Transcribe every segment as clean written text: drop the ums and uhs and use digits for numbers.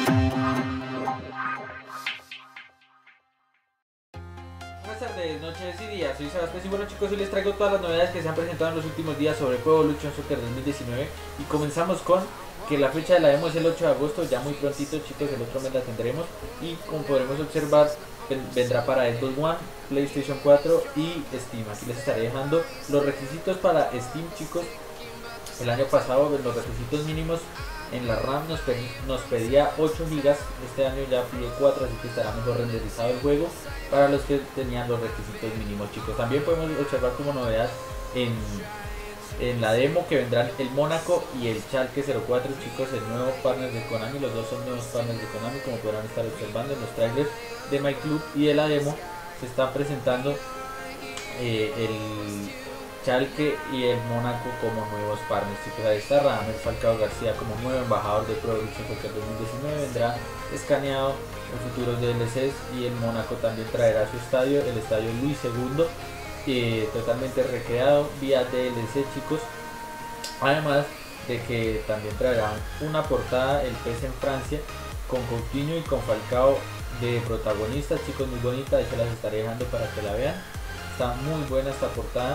Buenas tardes, noches y días, soy Sebastián y bueno chicos, hoy les traigo todas las novedades que se han presentado en los últimos días sobre Pro Evolution Soccer 2019 y comenzamos con que la fecha de la demo es el 8 de agosto, ya muy prontito chicos, el otro mes la tendremos y como podremos observar vendrá para Xbox One, PlayStation 4 y Steam. Aquí les estaré dejando los requisitos para Steam chicos. El año pasado los requisitos mínimos en la RAM nos pedía 8 GB, este año ya pide 4, así que estará mejor renderizado el juego para los que tenían los requisitos mínimos chicos. También podemos observar como novedad en la demo que vendrán el Mónaco y el Schalke 04 chicos, el nuevo partner de Konami. Los dos son nuevos partners de Konami, como podrán estar observando en los trailers de My Club, y de la demo se están presentando el Schalke y el Mónaco como nuevos partners chicos. Ahí está Radamel Falcao García como nuevo embajador de Pro Evolution Soccer 2019, vendrá escaneado en futuros DLCs, y el Mónaco también traerá su estadio, el estadio Luis II, totalmente recreado vía DLC chicos, además de que también traerá una portada el PES en Francia con Coutinho y con Falcao de protagonistas chicos, muy bonita. Ahí se las estaré dejando para que la vean, está muy buena esta portada.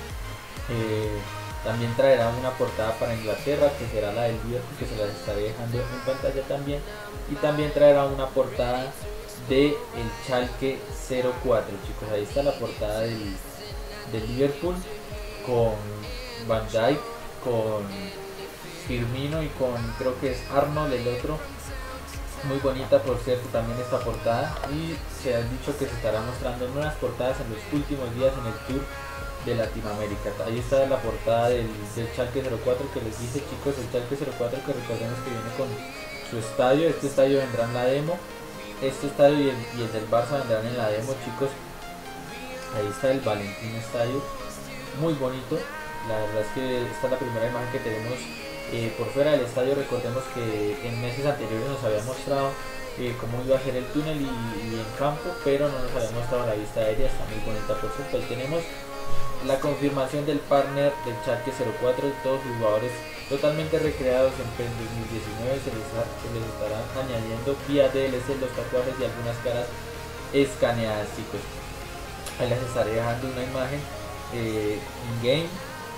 También traerá una portada para Inglaterra que será la del Liverpool, que se las estaré dejando en pantalla también, y también traerá una portada de el Schalke 04 chicos. Ahí está la portada del Liverpool con Van Dijk, con Firmino y con creo que es Arnold el otro, muy bonita por cierto también esta portada, y se ha dicho que se estará mostrando nuevas portadas en los últimos días en el tour de Latinoamérica. Ahí está la portada del Schalke 04 que les dije chicos, el Schalke 04 que recordemos que viene con su estadio. Este estadio vendrá en la demo, este estadio y el del Barça vendrán en la demo chicos. Ahí está el Valentín Estadio, muy bonito. La verdad es que esta es la primera imagen que tenemos por fuera del estadio. Recordemos que en meses anteriores nos había mostrado cómo iba a ser el túnel y en campo, pero no nos había mostrado la vista aérea. Está muy bonita por cierto. Ahí tenemos la confirmación del partner del Schalke 04, de todos sus jugadores totalmente recreados en PES 2019. Se les estarán añadiendo vía DLC los tatuajes y algunas caras escaneadas chicos. Ahí les estaré dejando una imagen in-game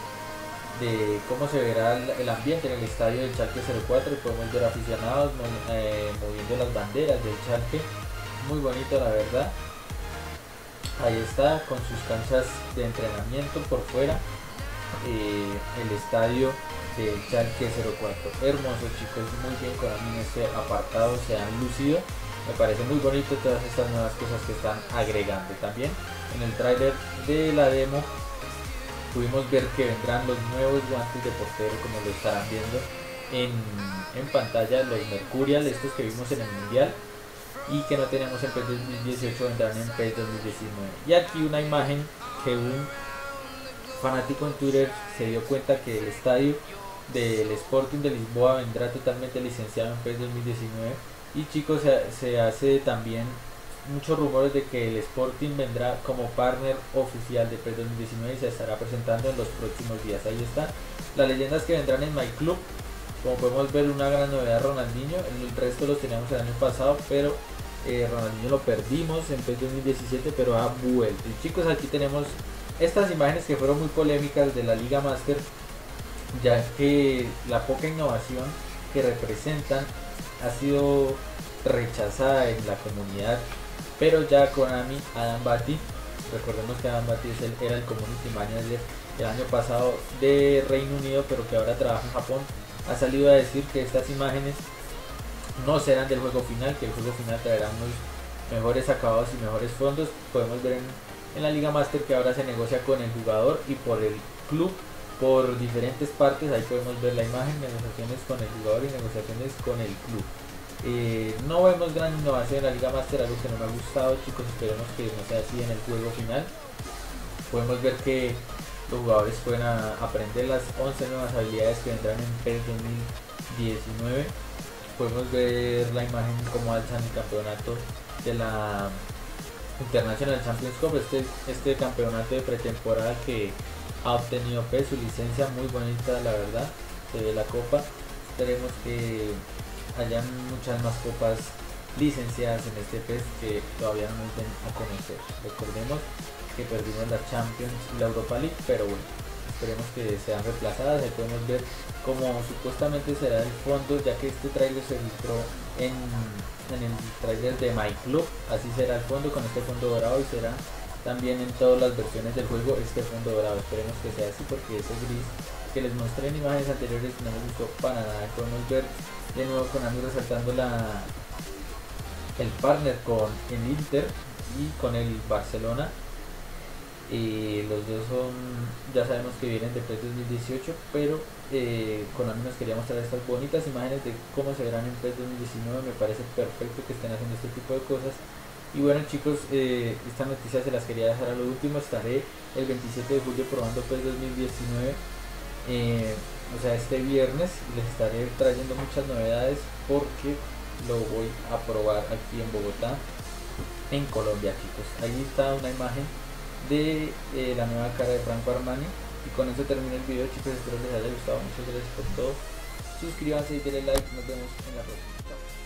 de cómo se verá el ambiente en el estadio del Schalke 04, y podemos ver aficionados moviendo las banderas del Schalke, muy bonito la verdad. Ahí está con sus canchas de entrenamiento por fuera, el estadio del Schalke 04, hermoso chicos, muy bien. Con en este apartado se han lucido, me parece muy bonito todas estas nuevas cosas que están agregando. También en el tráiler de la demo pudimos ver que vendrán los nuevos guantes de portero, como lo estarán viendo en pantalla, los Mercurial, estos que vimos en el Mundial y que no tenemos en PES 2018, vendrán en PES 2019. Y aquí una imagen que un fanático en Twitter se dio cuenta que el estadio del Sporting de Lisboa vendrá totalmente licenciado en PES 2019, y chicos se hace también muchos rumores de que el Sporting vendrá como partner oficial de PES 2019 y se estará presentando en los próximos días. Ahí está las leyendas que vendrán en My Club. Como podemos ver, una gran novedad Ronaldinho, el resto los teníamos el año pasado, pero Ronaldinho lo perdimos en PES 2017, pero ha vuelto. Y chicos, aquí tenemos estas imágenes que fueron muy polémicas de la Liga Master, ya que la poca innovación que representan ha sido rechazada en la comunidad. Pero ya Konami, Adam Batty, recordemos que Adam Batty era el community manager el año pasado de Reino Unido, pero que ahora trabaja en Japón, ha salido a decir que estas imágenes no serán del juego final, que el juego final traerá unos mejores acabados y mejores fondos. Podemos ver en la Liga Master que ahora se negocia con el jugador y por el club, por diferentes partes. Ahí podemos ver la imagen, negociaciones con el jugador y negociaciones con el club. No vemos gran innovación en la Liga Master, algo que no me ha gustado chicos, esperemos que no sea así en el juego final. Podemos ver que los jugadores pueden aprender las 11 nuevas habilidades que vendrán en PES 2019. Podemos ver la imagen como alzan el campeonato de la International Champions Cup, este campeonato de pretemporada que ha obtenido PES, su licencia muy bonita la verdad, se ve la copa. Esperemos que hayan muchas más copas licenciadas en este PES que todavía no nos den a conocer. Recordemos que perdimos la Champions y la Europa League, pero bueno, esperemos que sean reemplazadas. Ahí podemos ver cómo supuestamente será el fondo, ya que este trailer se filtró en el trailer de My Club. Así será el fondo, con este fondo dorado, y será también en todas las versiones del juego este fondo dorado. Esperemos que sea así, porque ese gris que les mostré en imágenes anteriores no me gustó para nada. Podemos ver de nuevo Konami resaltando el partner con el Inter y con el Barcelona. Los dos son, ya sabemos que vienen de PES 2018, pero Konami nos quería mostrar estas bonitas imágenes de cómo se verán en PES 2019. Me parece perfecto que estén haciendo este tipo de cosas. Y bueno, chicos, esta noticia se las quería dejar a lo último. Estaré el 27 de julio probando PES 2019, o sea, este viernes. Les estaré trayendo muchas novedades porque lo voy a probar aquí en Bogotá, en Colombia, chicos. Ahí está una imagen de la nueva cara de Franco Armani. Y con eso termino el video, chicos. Espero les haya gustado. Muchas gracias por todo. Suscríbanse y denle like. Nos vemos en la próxima. Chao.